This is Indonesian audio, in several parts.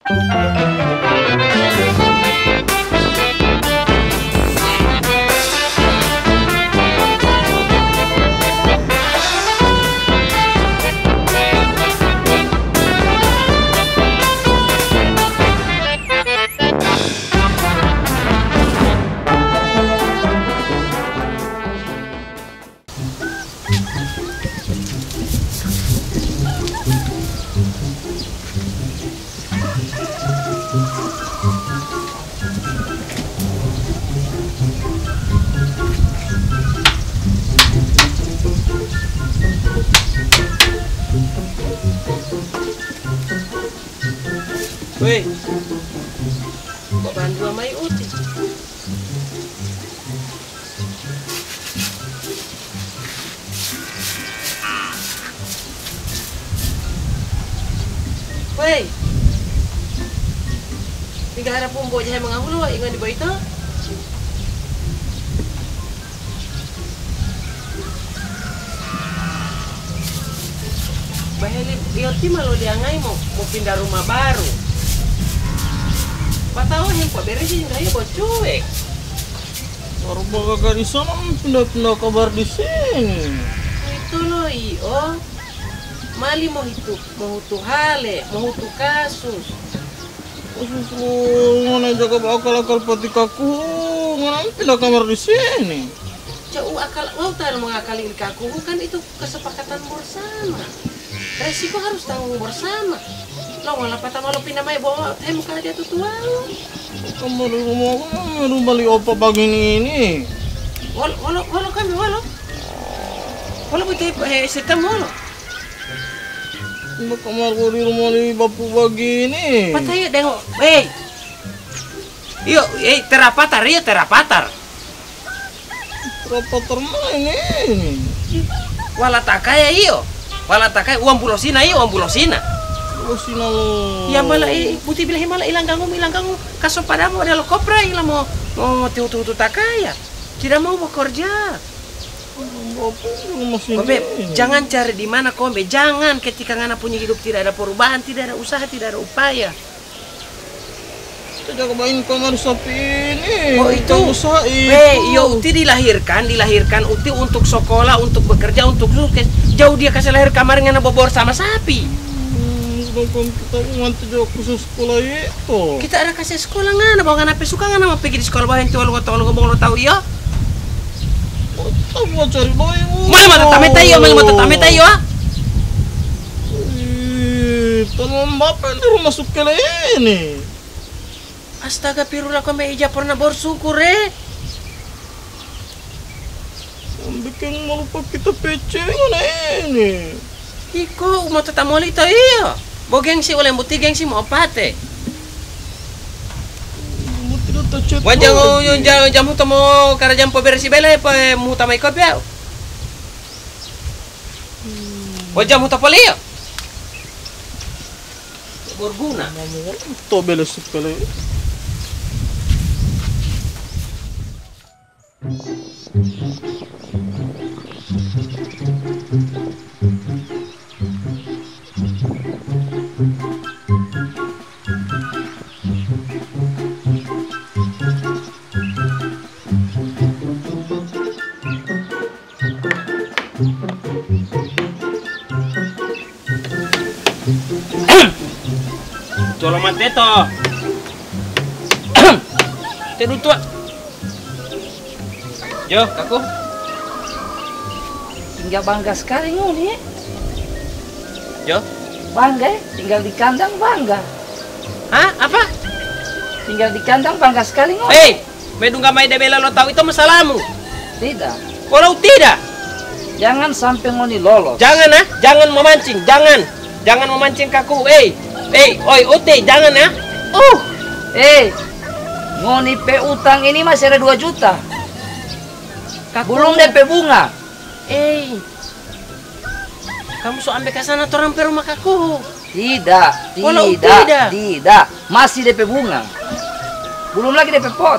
Weh, kok bantu sama Uti? Weh, tiga harap pumbo jahe mengahulu, ingat di bawah itu? Baheli, Ioti malu diangai mau pindah rumah baru. Patau yang kok beresin kayu kok cuek. Baru kakak di sana pindah-pindah kabar di sini. Itu loh iyo. Mali mau itu hale, mau itu kasus. Kasus mana jaga akal-akal pati kaku, mana pindah kamar di sini. Jauh akal, wow tak mengakali kaku kan itu kesepakatan bersama. Resiko harus tanggung bersama. Lo malah patah malu pindah mai bawa muka dia tuh tua. Kamar rumah balik opa pagi ini. Walau kami walau betul sistem walau. Kamar gua di rumah di bapu pagi ini. Patah ya dengok, Yuk, terapatar. Terapatar mana ini? Walatakaya iyo. Walatakaya uang bulosina iyo, uang bulosina. Bulosina lo. Ya malah buti bilang malah ilang ganggu kaso padamu ada lo kopra ilang mau tu takaya. Tidak mau bekerja. Kombe, jangan cari di mana kombe, jangan ketika ngana punya hidup tidak ada perubahan, tidak ada usaha, tidak ada upaya. Kita jaga main kamar sapi ini. Oh itu, Uti dilahirkan Uti untuk sekolah, untuk bekerja, untuk sukses. Jauh dia kasih lahir kamar ngana bobor sama sapi. Sedangkan kita nganti jauh khusus sekolah itu. Kita ada kasih sekolah ngana, bawa ngana pesuka ngana mau pergi di sekolah bahan itu lo ngomong lo tahu ya. Aku mau cari bayi. Malah mata tamet tayo. Tolong bapak ini rumah sukele ini. Astaga pirula kome ija pernah bersyukur Bikin malupa kita pece ini. Iko mau tetamoli tayo iya. Bo gengsi oleh buti gengsi mau pate. Jam utama karena jam bersih bela utama ikut ya. Jam utama ya. Berguna. To bela sekali. Colomat beto. Tidur tua. Yo, aku. Tinggal bangga sekali ngoni. Yo. Bangga, tinggal di kandang bangga. Hah? Apa? Tinggal di kandang bangga sekali ngoni. Medungga mai debela lo tahu itu masalahmu. Tidak. Kalau tidak, jangan sampai ngoni lolos. Jangan jangan memancing, jangan memancing kaku. Oi, Uti, jangan ya. Ngoni pe utang ini masih ada 2 juta. Kaku. Belum DP bunga. Kamu so ambil ke sana orang pe rumah kaku. Tidak. Masih DP bunga. Belum lagi DP pot.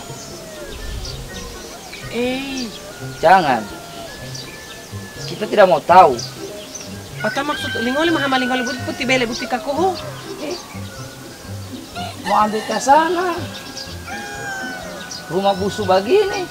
Jangan. Kita tidak mau tahu. Apa maksud lingoli mahama lingoli putih bele putih kaku? mau ambil ke sana. Rumah busuk begini.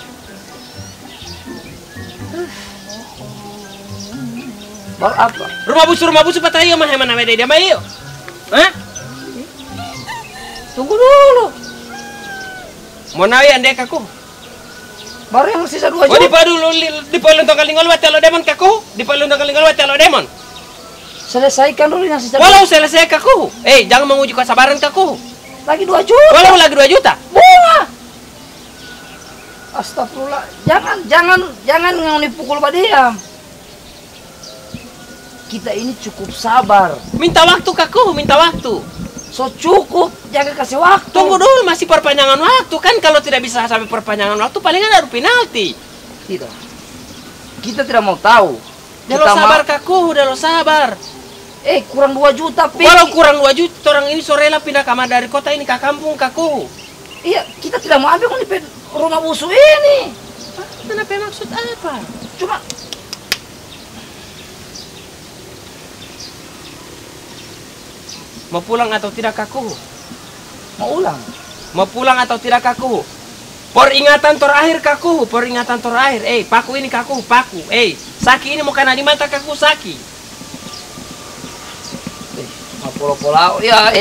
Baru apa? Rumah busuk patayo mah mana dia mah yuk. Hah? Tunggu dulu. Mau nawi ande kaku. Baru yang sisa 2 Oh juta. di palun tong kalingol wa telo demon kaku. Di palun tong kalingol wa telo demon. Selesaikan dulu yang sisa. Walau selesai kaku. Jangan menguji kesabaran kaku. Lagi 2 juta. Walau lagi 2 juta. Bunga. Astagfirullah. Jangan dipukul Pak Diam. Kita ini cukup sabar. Minta waktu kaku, minta waktu. So cukup, jangan kasih waktu. Tunggu dulu, masih perpanjangan waktu kan. Kalau tidak bisa sampai perpanjangan waktu, palingan ada penalti. Tidak. Kita tidak mau tahu. Udah lo sabar kaku, udah lo sabar. Kurang 2 juta, Pi. Walau kurang 2 juta, orang ini sorela pindah kamar dari kota ini ke kampung kaku. Iya, kita tidak mau ambil rumah busuk ini. Kenapa maksud apa? Cuma mau pulang atau tidak kaku? mau ulang. Mau pulang atau tidak kaku? Peringatan terakhir kaku, peringatan terakhir. Paku ini kaku, paku. Saki ini mau kena di mata kaku, saki. Mau pola-pola. Ya,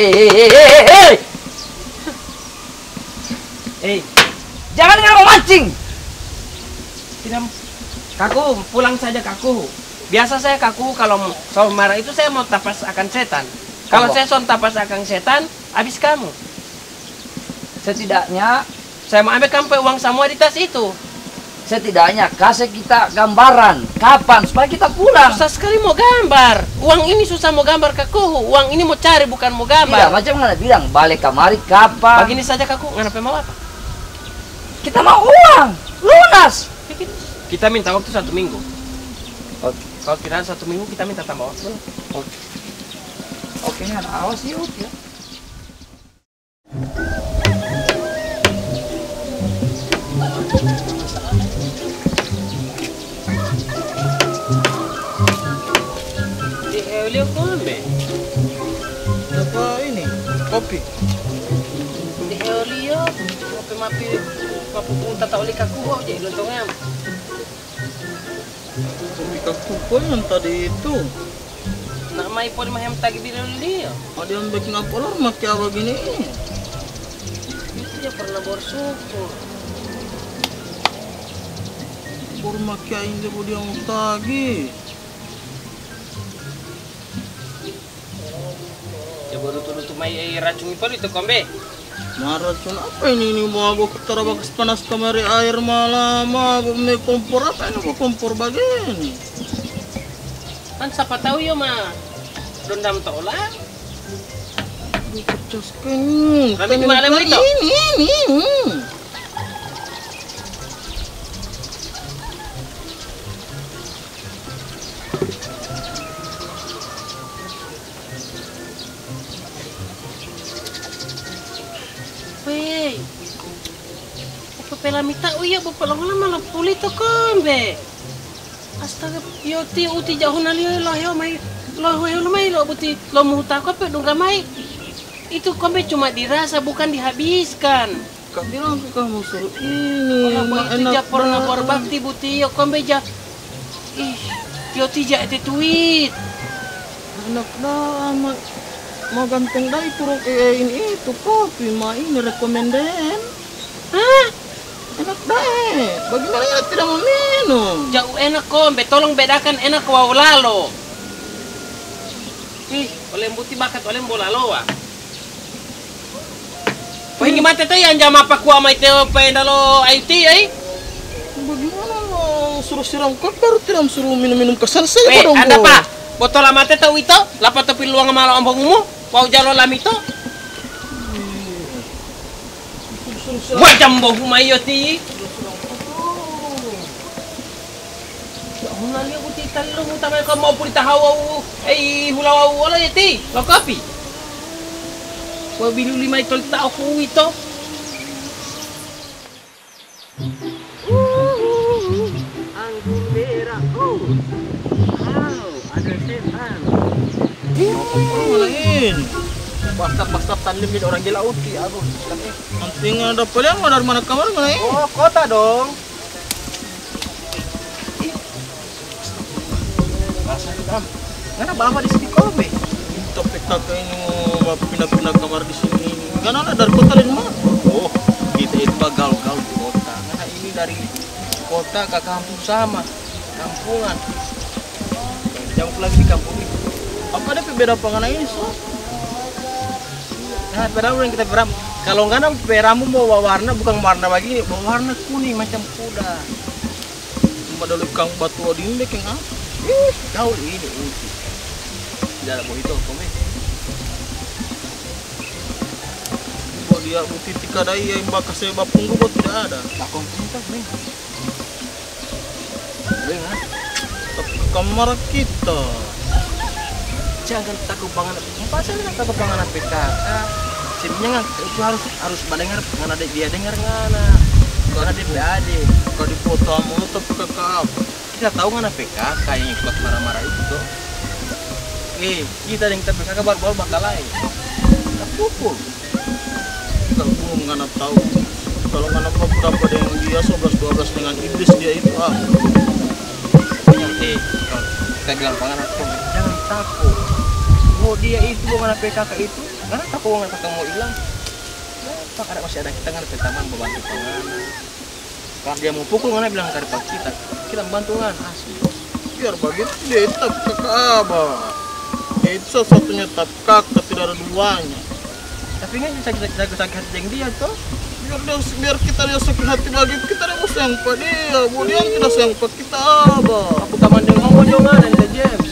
jangan mau mancing. Tidak, kaku, pulang saja kaku. Biasa saya kaku kalau marah itu saya mau tapas akan setan. Kalau saya son tapas akan setan, habis kamu. Setidaknya Saya mau ambil kampai uang semua di tas itu. kasih kita gambaran kapan supaya kita pulang. Susah sekali mau gambar. Uang ini susah mau gambar kaku. Uang ini mau cari bukan mau Tidak, gambar. macam mana bilang balik kamari kapan? Begini saja kaku, kenapa mau apa? Kita mau uang lunas. Kita minta waktu 1 minggu. Oke. Kalau tidak 1 minggu kita minta tambah waktu. Oke, nah, awas yuk ya. Di Helio Kombe. Apa ini? Kopi. Di Helio, mapi punta tak oleh kaku kok jadi lontongnya. Kopi kaku yang tadi itu. Nak mai poli mahem tagi di Helio. Ada yang bikin apa lah makia begini. Itu dia pernah bersyukur. Baru makia ini dia mau tagi. Ya baru tuh mai racun itu Kombe. Racun apa ini mau aku ketara bagus panas kamari air malam mau kompor apa ini mau kompor begini. Kan siapa tahu ya mah dendam tolak. Pecaskan. Kami di malam itu. Ini. Weh, apa pelamita uya bapak lama malah puli to Kombe. Astaga, yoti uti jauh nali lo mai lo buti lo muta ko pe dong mai. Itu Kombe cuma dirasa bukan dihabiskan. Kak bilang ke kamu suruh ini. Kalau itu ja pernah berbakti buti yo Kombe ja. Yoti ja itu tweet. Enak dah mau ganteng dah ini itu kopi mah ini rekomenden. Hah? Enak dah bagaimana ya tidak mau minum? Jauh enak Kombe, tolong bedakan enak wa lalo. Oleh buti bakat oleh bola loa. Wah gimana teh yang jam apa ku amai teh pendalo IT Bagaimana lo suruh siram koper tidak suruh minum kesan saya dong. Anda Pak, botol amate tahu itu? Lapa tepi luang malah ombongmu? Wau jalo lamito? Wajam bohu mayoti. Ya huna liya buti talo mo tamay ka mau pulita hawa hulawa wala yati. Lo kopi. Wa bilu 5 tol tao ko ito. Anggur merah. Ada setan. Mana ini? Bastard tanlim di orang gila uti. Aduh, nanti ada peliang dari mana kamar mana ini? Oh, kota dong. Masa kita, ngana bawa di sini kobe. Tapi kakak ini mau pindah-pindah kamar di sini. Kan ada dari kota lain mah. Oh, kita itu gaul-gaul di kota. Karena ini dari kota ke kampung sama, kampungan. Jauh lagi di kampung ini. Apa ada beda pengenai ini so? Nah, peramu yang kita peram. Kalau nggak ada peramu bawa warna bukan warna begini, bawa warna kuning macam kuda. Modal kang batu odin dek yang apa? Gaul ini. Tidak ada itu, kome. Oh dia buti tika dai yang bakas saya bapung gua tidak ada. Bakong kita, men. Dengar. Tapi ke kamar kita. Jangan takut banget. Pasal takut banget PKK. Sebenarnya itu harus mendengar dengan ada dia dengar ngana. Karena dia PAD. Kalau di foto mau tapi kakak. Kita tahu ngana PKK yang ikut marah-marah itu tuh. Kita yang kita PKK baru bakal lain. Kita pukul. Kalau belum ngana tahu. Kalau ngana berapa dengan dia 11-12 dengan iblis dia itu ah. Kalau kita bilang pangan jangan takut. Oh dia itu bukan PKK itu, karena takut nggak ketemu hilang. Pak ada masih ada kita nggak taman membantu pangan. Kalau dia mau pukul nggak bilang ke pak kita membantu kan asli. Biar begitu dia itu kakak abah. Itu satu-satunya tapi kakak tidak ada duanya. Tapi nggak bisa kita sakit hati yang dia tuh. Biar kita dia sakit hati bagi kita dia mau sayang pada dia. Kemudian tidak sayang pada kita abah. Aku taman dengan mau jangan dan James.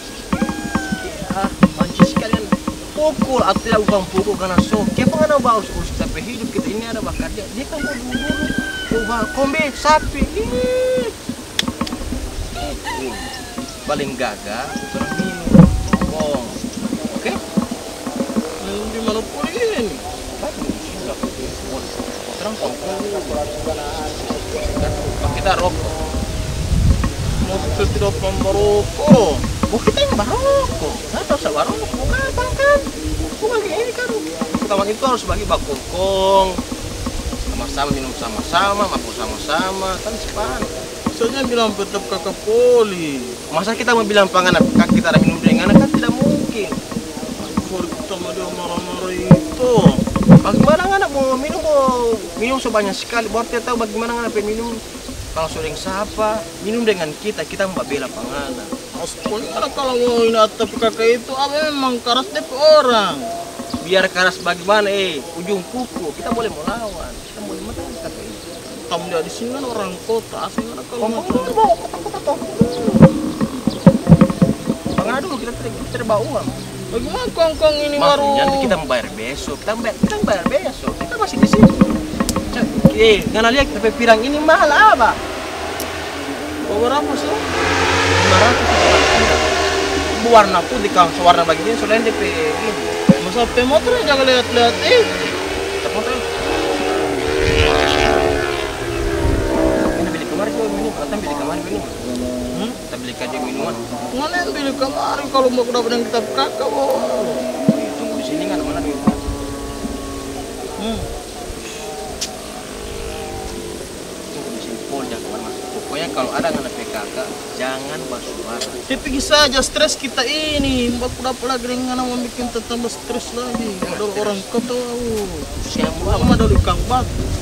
Pukul atau tidak bukan pukul karena kita pengen bawa urus tapi hidup kita ini ada bakar dia kan dulu kombe sapi paling gagah orang minum bong oke di mana pun ini terang kita rokok mau kita tidak merokok. Oh kita yang barokok, nggak tahu saya barokok, bukan apa kan? Bukan kayak ini kan. Taman itu harus bagi bakokong, sama-sama minum sama-sama, mabuk sama-sama, kan sepan. Soalnya bilang tetap kakak poli. Masa kita mau bilang pangan kakak kita ada minum dengan kan tidak mungkin. Poli sama dia marah-marah itu. Bagaimana anak mau minum sebanyak sekali, buat dia tahu bagaimana anak minum. Kalau sering sapa, minum dengan kita mau bela panganan. Pokoknya kalau mau ini atap kakak itu memang keras deh orang. Biar keras bagaimana ujung kuku kita boleh melawan, kita boleh menang kakak itu. Kamu dia di sini kan orang kota asli kan kalau mau bawa kota toh. Panganan dulu kita bawa uang. Bagaimana kongkong ini baru? Nanti kita membayar besok, kita bayar besok. Kita masih di sini. Ngana lihat tapi pirang ini mahal apa? Berapa sih? 500 warna putih kang sewarna begini selain DP ini masa pe motor jangan lihat-lihat motor ini beli kemarin juga minum kita beli kemarin minum kita beli kaji minuman mana yang beli kemarin kalau mau dapat yang kita kakak tunggu di sini nggak ada mana duit tunggu di sini jangan kemana-mana pokoknya kalau ada anak PKK jangan bersuara. Tapi saja stres kita ini, mbak dapat lagi dengan mau bikin tambah stres lagi. Ada orang kota, siapa lama dari kang batu.